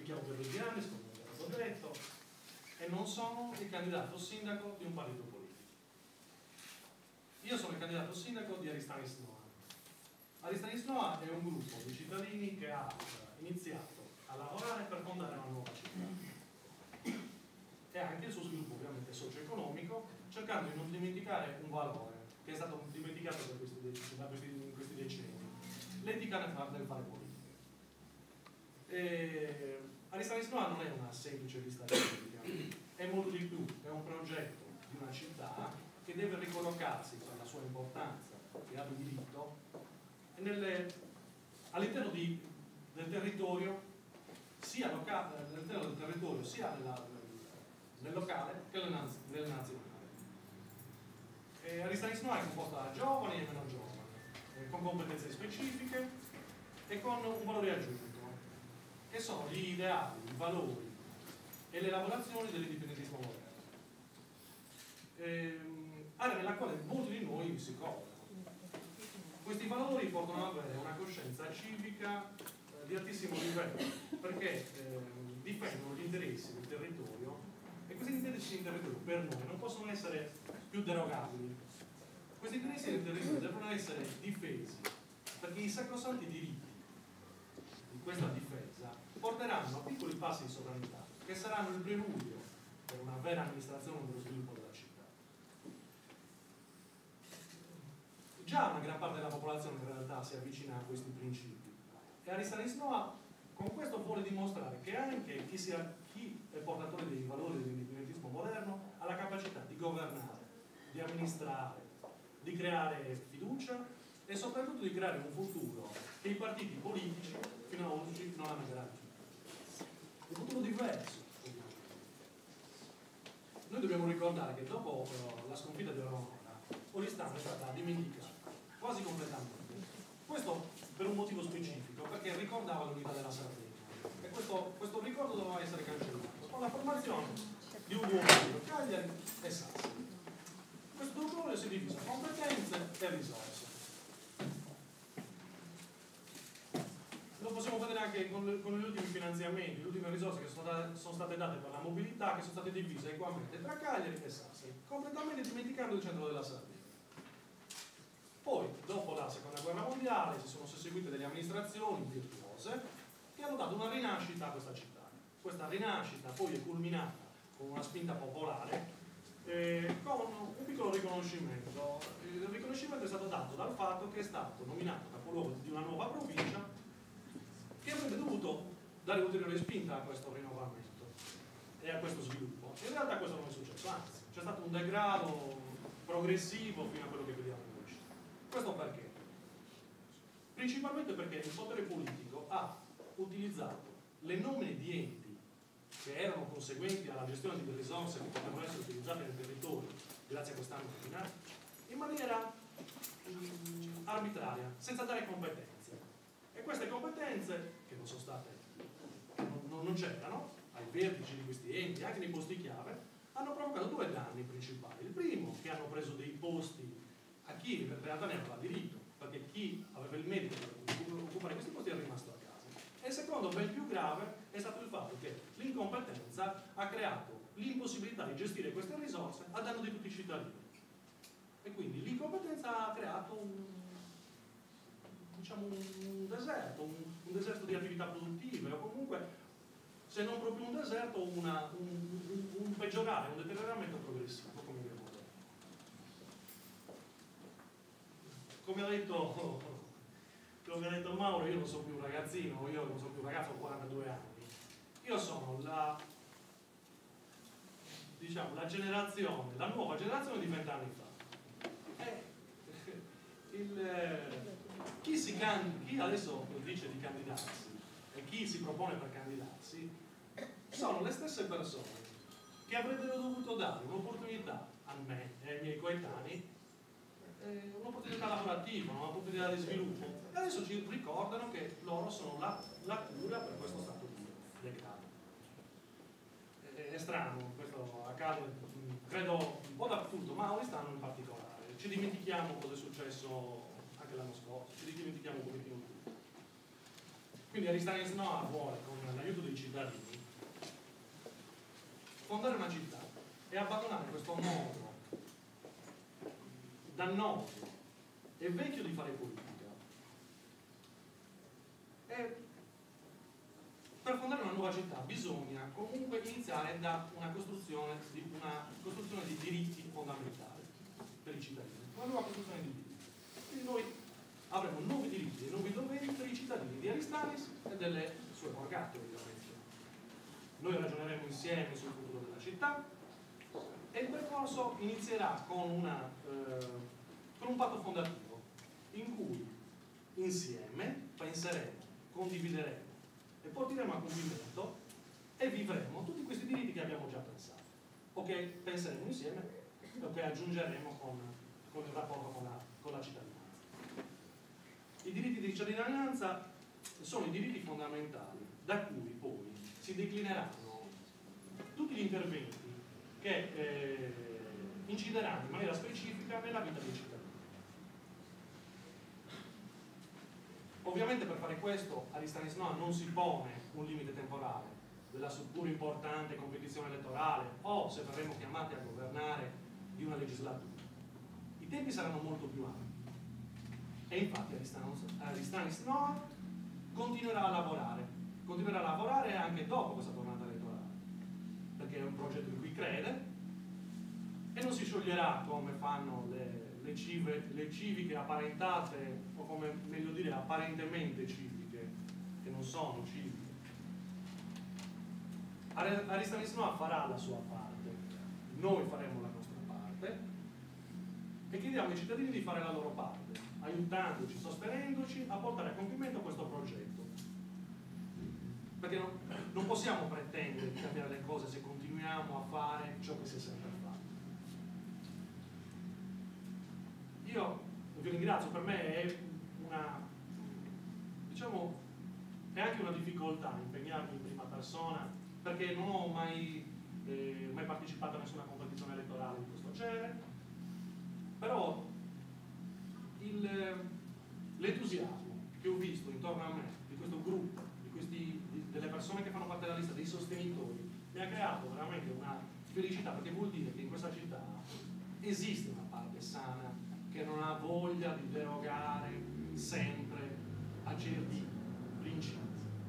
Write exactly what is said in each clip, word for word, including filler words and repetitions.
chiamo Piero Vivianis, come vi ho detto, e non sono il candidato sindaco di un partito politico. Io sono il candidato sindaco di Aristanis Noa. Aristanis Noa è un gruppo di cittadini che ha iniziato a lavorare per fondare una nuova città e anche il suo sviluppo ovviamente socio-economico, cercando di non dimenticare un valore che è stato dimenticato da questi, da questi, in questi decenni, l'etica nel fare, nel fare politica. E Aristanis Noa non è una semplice lista politica, è molto di più, è un progetto di una città che deve ricollocarsi per la sua importanza che ha di diritto all'interno del territorio, sia locale, all'interno del territorio sia nella, nel locale che nel, nel nazionale. Aristanis Noa è composta da giovani e meno giovani, eh, con competenze specifiche e con un valore aggiunto, che sono gli ideali, i valori e le lavorazioni dell'indipendentismo moderno, ehm, area nella quale molti di noi si collocano. Questi valori portano ad avere una coscienza civica eh, di altissimo livello, perché eh, difendono gli interessi del territorio, e questi interessi del territorio per noi non possono essere più derogabili. Questi interessi del territorio devono essere difesi, perché i sacrosanti diritti di questa difesa porteranno a piccoli passi di sovranità, che saranno il preludio per una vera amministrazione dello sviluppo della città. Già una gran parte della popolazione in realtà si avvicina a questi principi, e Aristanis Noa con questo vuole dimostrare che anche chi, sia, chi è portatore dei valori dell'indipendentismo moderno ha la capacità di governare, di amministrare, di creare fiducia e soprattutto di creare un futuro che i partiti politici fino ad oggi non hanno garantito. Un futuro diverso. Noi dobbiamo ricordare che dopo uh, la sconfitta di Roma, Oristano è stata dimenticata quasi completamente. Questo per un motivo specifico, perché ricordava l'unità della Sardegna, e questo, questo ricordo doveva essere cancellato con la formazione di un duopolio, Cagliari e Sassari. Questo duopolio si è diviso in competenze e risorse. Lo possiamo vedere anche con, le, con gli ultimi finanziamenti, le ultime risorse che sono, da, sono state date per la mobilità, che sono state divise equamente tra Cagliari e Sassari, completamente dimenticando il centro della Sardegna. Poi, dopo la seconda guerra mondiale, si sono susseguite delle amministrazioni virtuose che hanno dato una rinascita a questa città. Questa rinascita poi è culminata con una spinta popolare, eh, con un piccolo riconoscimento. Il riconoscimento è stato dato dal fatto che è stato nominato capoluogo di una nuova provincia che avrebbe dovuto dare ulteriore spinta a questo rinnovamento e a questo sviluppo. In realtà questo non è successo, anzi, c'è stato un degrado progressivo fino a quello che vediamo oggi. Questo perché? Principalmente perché il potere politico ha utilizzato le nomine di enti che erano conseguenti alla gestione di risorse che potevano essere utilizzate nel territorio grazie a quest'anno nominato in maniera mh, arbitraria, senza dare competenze. E queste competenze, che non sono state, non, non c'erano, ai vertici di questi enti, anche nei posti chiave, hanno provocato due danni principali. Il primo, che hanno preso dei posti a chi in realtà ne aveva diritto, perché chi aveva il merito per occupare questi posti era rimasto a casa. E il secondo, ben più grave, è stato il fatto che l'incompetenza ha creato l'impossibilità di gestire queste risorse a danno di tutti i cittadini. E quindi l'incompetenza ha creato un, diciamo, un deserto, un, un deserto di attività produttive, o comunque, se non proprio un deserto, una, un, un, un peggiorare, un deterioramento progressivo, come abbiamo detto. Come ha detto, come ha detto Mauro, io non sono più un ragazzino, io non sono più un ragazzo, ho quarantadue anni. Io sono la, diciamo, la generazione, la nuova generazione di vent'anni fa. E il, chi, si can, chi adesso dice di candidarsi e chi si propone per candidarsi sono le stesse persone che avrebbero dovuto dare un'opportunità a me e ai miei coetanei, eh, un'opportunità lavorativa, un'opportunità di sviluppo, e adesso ci ricordano che loro sono la, la cura per questo stato di degrado. È, è strano, questo accade, credo, un po' dappertutto, ma a Oristano in particolare. Ci dimentichiamo cosa è successo anche l'anno scorso, ci dimentichiamo un pochettino tutto. Quindi Aristanis Noah vuole, con l'aiuto dei cittadini, fondare una città e abbandonare questo modo dannoso e vecchio di fare politica. E per fondare una nuova città bisogna comunque iniziare da una costruzione di, una costruzione di diritti fondamentali per i cittadini. Una nuova costruzione di diritti. Quindi noi avremo nuovi diritti e nuovi doveri per i cittadini di Aristanis e delle sue borgate, ovviamente. Noi ragioneremo insieme sul futuro della città e il percorso inizierà con, una, eh, con un patto fondativo in cui insieme penseremo, condivideremo e porteremo a compimento e vivremo tutti questi diritti che abbiamo già pensato o che penseremo insieme o che aggiungeremo con, con il rapporto con la, con la cittadinanza. I diritti di cittadinanza sono i diritti fondamentali da cui poi si declineranno tutti gli interventi che eh, incideranno in maniera specifica nella vita dei cittadini. Ovviamente per fare questo Aristanis Noah non si pone un limite temporale della seppur importante competizione elettorale o, se verremo chiamati a governare, di una legislatura. I tempi saranno molto più ampi e infatti Aristanis Noah continuerà a lavorare, continuerà a lavorare anche dopo questa tornata elettorale, perché è un progetto in cui crede e non si scioglierà come fanno le Le, cive, le civiche apparentate, o come meglio dire apparentemente civiche, che non sono civiche. Aristanis Noah farà la sua parte, noi faremo la nostra parte e chiediamo ai cittadini di fare la loro parte, aiutandoci, sostenendoci a portare a compimento questo progetto. Perché non, non possiamo pretendere di cambiare le cose se continuiamo a fare ciò che si è sempre fatto. Io vi ringrazio, per me è una, diciamo, è anche una difficoltà impegnarmi in prima persona, perché non ho mai, eh, mai partecipato a nessuna competizione elettorale di questo genere, però l'entusiasmo che ho visto intorno a me, di questo gruppo, di questi, di, delle persone che fanno parte della lista, dei sostenitori, mi ha creato veramente una felicità, perché vuol dire che in questa città esiste una parte sana che non ha voglia di derogare sempre a certi principi.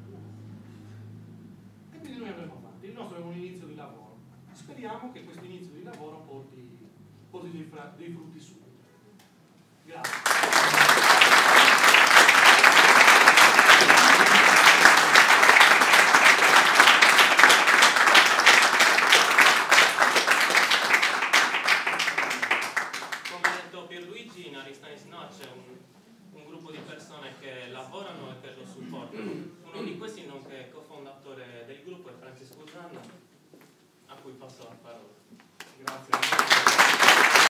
E quindi noi andremo avanti. Il nostro è un inizio di lavoro. Speriamo che questo inizio di lavoro porti, porti dei, dei frutti subito. Grazie. C'è un, un gruppo di persone che lavorano e che lo supportano. Uno di questi, nonché cofondatore del gruppo, è Francesco Zanna, a cui passo la parola. Grazie.